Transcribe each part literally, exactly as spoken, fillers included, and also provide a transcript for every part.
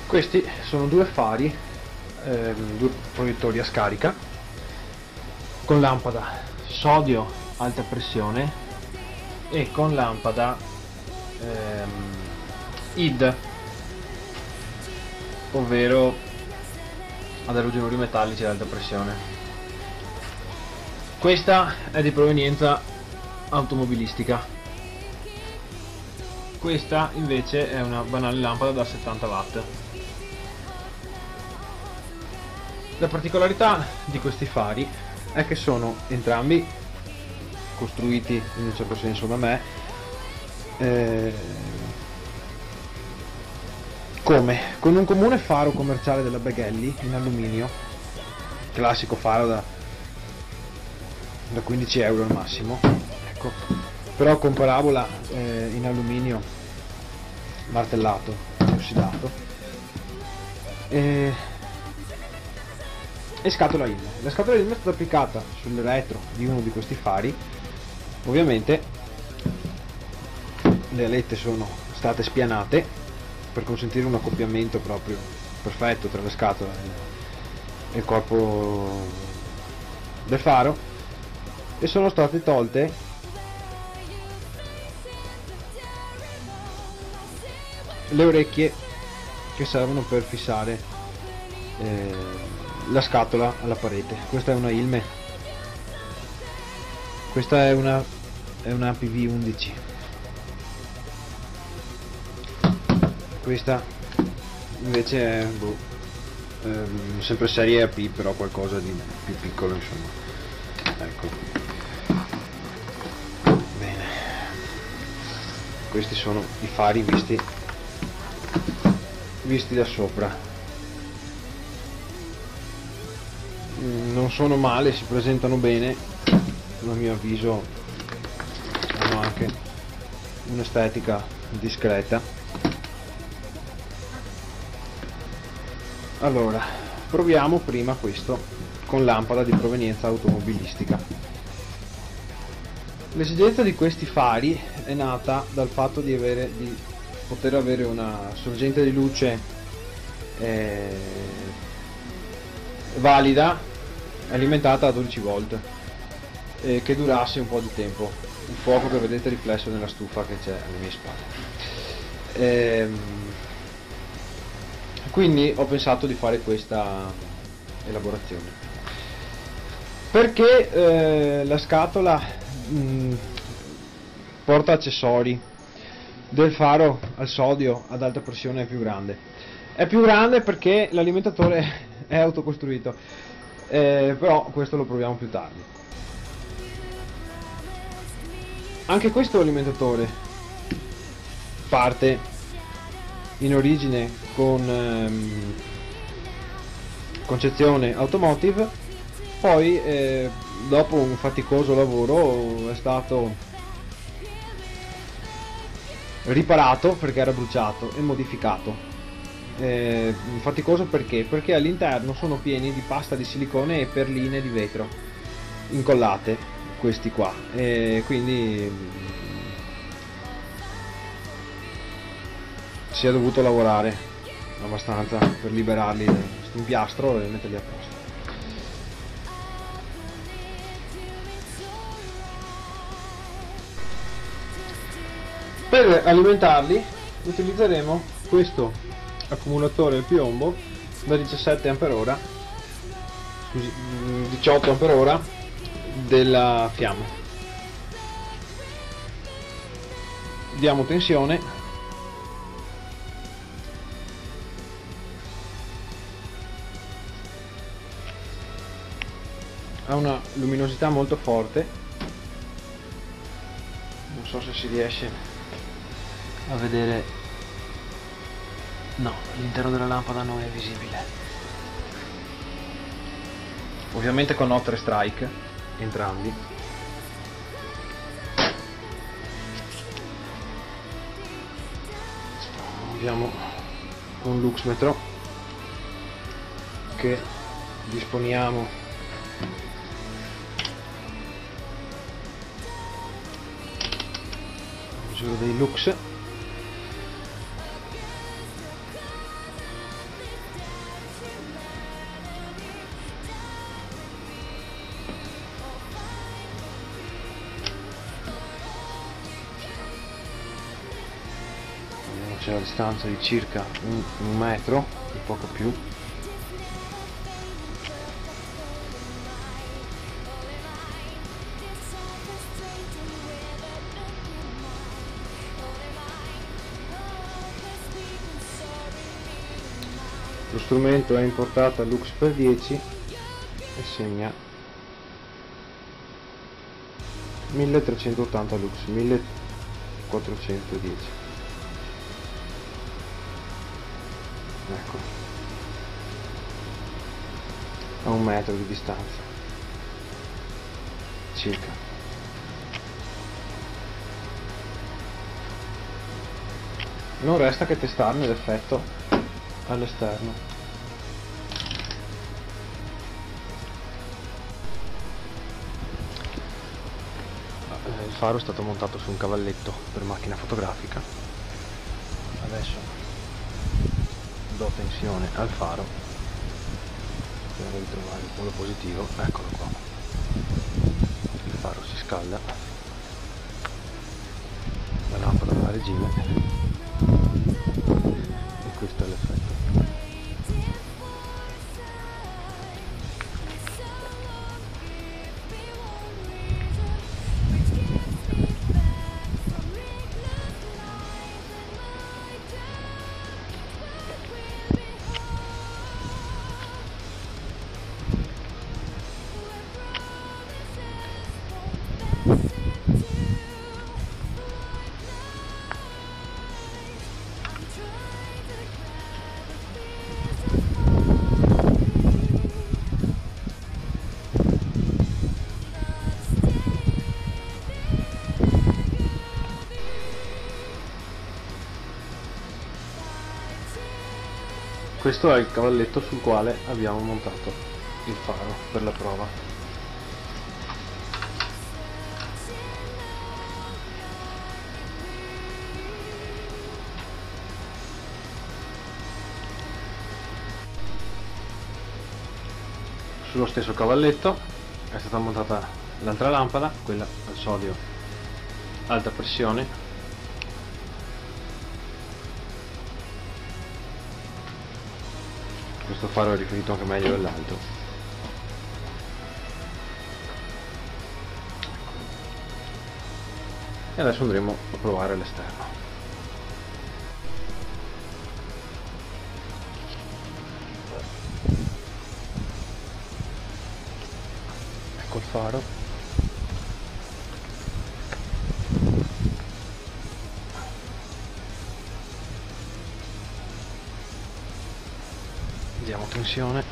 Questi sono due fari, ehm, due proiettori a scarica con lampada sodio alta pressione e con lampada ehm, I D, ovvero ad alogenuri metallici ad alta pressione. Questa è di provenienza automobilistica. Questa invece è una banale lampada da settanta watt. La particolarità di questi fari è che sono entrambi costruiti in un certo senso da me eh, come? Con un comune faro commerciale della Beghelli in alluminio, classico faro da, da quindici euro al massimo, ecco. Però con parabola eh, in alluminio martellato, ossidato e, e scatola I L M. La scatola I L M è stata applicata sul retro di uno di questi fari. Ovviamente le alette sono state spianate per consentire un accoppiamento proprio perfetto tra la scatola e il corpo del faro, e sono state tolte le orecchie che servono per fissare eh, la scatola alla parete. Questa è una I L M, questa è una, è una P V undici, questa invece è boh, ehm, sempre serie A P, però qualcosa di più piccolo, insomma. Ecco, bene, questi sono i fari visti visti da sopra. Non sono male, si presentano bene, a mio avviso hanno anche un'estetica discreta. Allora, proviamo prima questo con lampada di provenienza automobilistica. L'esigenza di questi fari è nata dal fatto di avere di poter avere una sorgente di luce eh, valida, alimentata a dodici volt, eh, che durasse un po' di tempo, il fuoco che vedete riflesso nella stufa che c'è alle mie spalle. Ehm, quindi ho pensato di fare questa elaborazione, perché eh, la scatola mh, porta accessori del faro al sodio ad alta pressione. È più grande è più grande perché l'alimentatore è autocostruito, eh, però questo lo proviamo più tardi. Anche questo alimentatore parte in origine con ehm, concezione automotive, poi eh, dopo un faticoso lavoro è stato riparato perché era bruciato e modificato. Eh, faticoso perché? Perché all'interno sono pieni di pasta di silicone e perline di vetro incollate, questi qua, e quindi si è dovuto lavorare abbastanza per liberarli da questo impiastro e metterli a posto. Per alimentarli utilizzeremo questo accumulatore al piombo da diciassette ampere ora, scusi, diciotto ampere ora della fiamma. Diamo tensione, ha una luminosità molto forte, non so se si riesce a vedere, no, l'interno della lampada non è visibile. Ovviamente con otto strike entrambi. Abbiamo un luxmetro che disponiamo misura dei lux. c'è la distanza di circa un, un metro, un poco più. Lo strumento è importato a Lux per dieci e segna milletrecentottanta lux, millequattrocentodieci. Ecco, a un metro di distanza circa. Non resta che testarne l'effetto all'esterno. Il faro è stato montato su un cavalletto per macchina fotografica. Adesso do tensione al faro, speriamo di trovare il polo positivo. Eccolo qua, il faro si scalda, la lampada va a regime e questo è l'effetto. Questo è il cavalletto sul quale abbiamo montato il faro per la prova. Sullo stesso cavalletto è stata montata l'altra lampada, quella al sodio alta pressione. Questo faro è rifinito anche meglio dell'altro. E adesso andremo a provare l'esterno. Ecco il faro. Diamo tensione.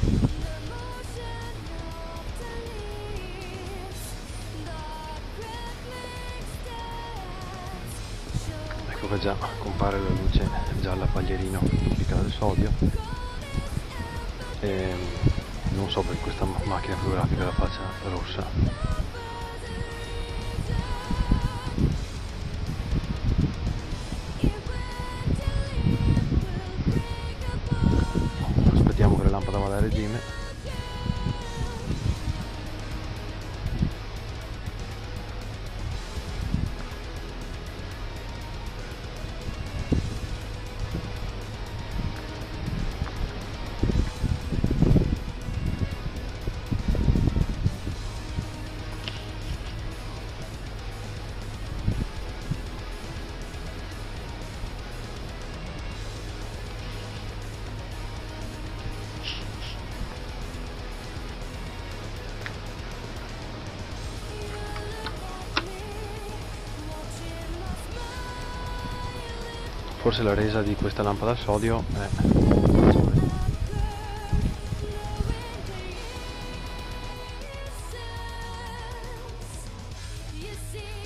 Ecco che già compare la luce gialla paglierino tipica del sodio. E non so perché questa macchina fotografica la faccia rossa. Aspettiamo che la lampada vada a regime. Forse la resa di questa lampada al sodio è maggiore. You see